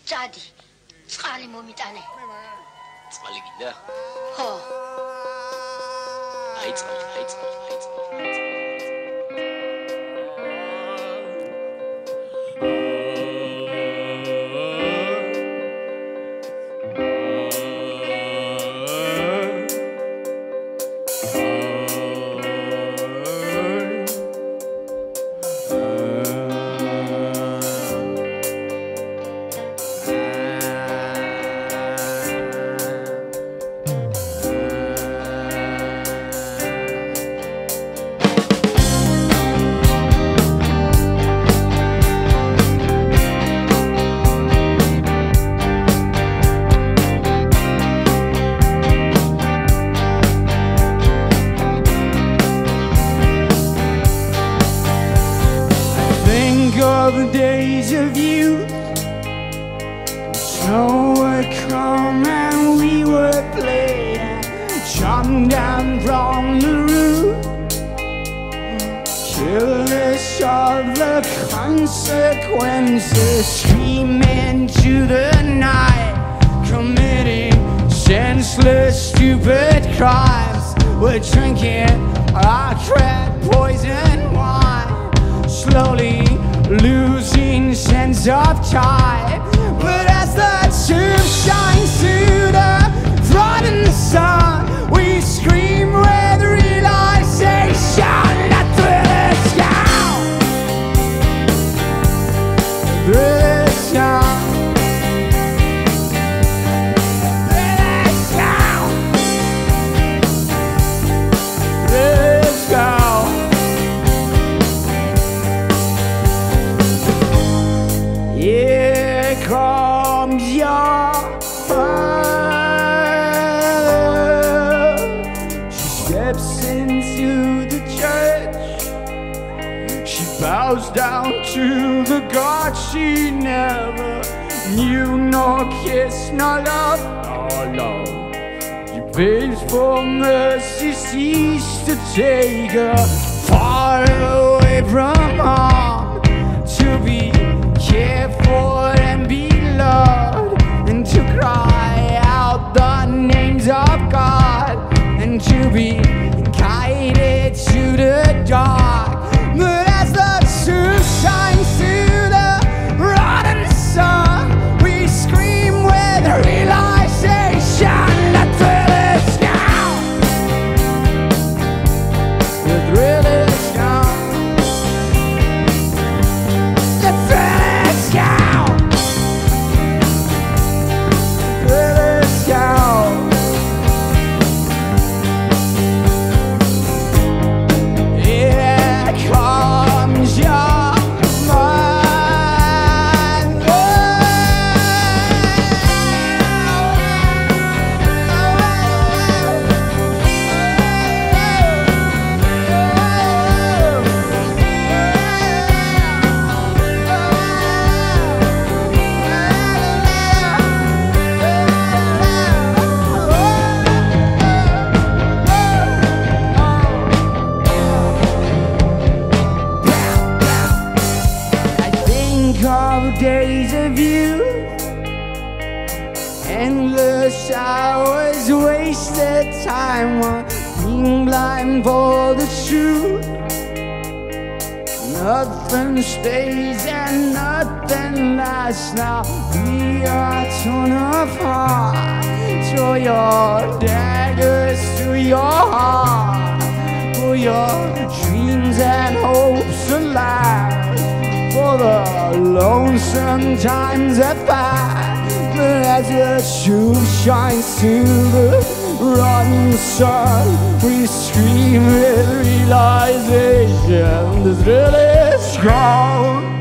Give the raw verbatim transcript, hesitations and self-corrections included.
Jadi, sekali mau mitane. Sekali gila. Ho. Ait sekali, ait sekali, ait sekali, ait sekali. The days of youth, snow would come and we would play and jump down from the roof, careless of the consequences, screaming to the night, committing senseless, stupid crimes. We're drinking our red poison wine, slowly losing sense of time. But as the tube shines through the rotten sun, we scream with realization that through the sky, through the sky, through the sky. Here comes your mother. She steps into the church. She bows down to the God she never knew, nor kiss, nor love, nor love. She begs for mercy, cease to take her far away from harm, to be cared for and be loved, and to cry out the names of God, and to be guided to the dark. But as the truth shines through the rotten sun, we scream with realization that through the sky, through the sky, days of you, endless hours, wasted time on being blind for the truth. Nothing stays and nothing lasts now. We are torn apart. Throw your daggers through your heart, for your dreams and hopes alive, for the lonesome times that pass. But as the truth shines through the rotten sun, we scream with realization that's really strong.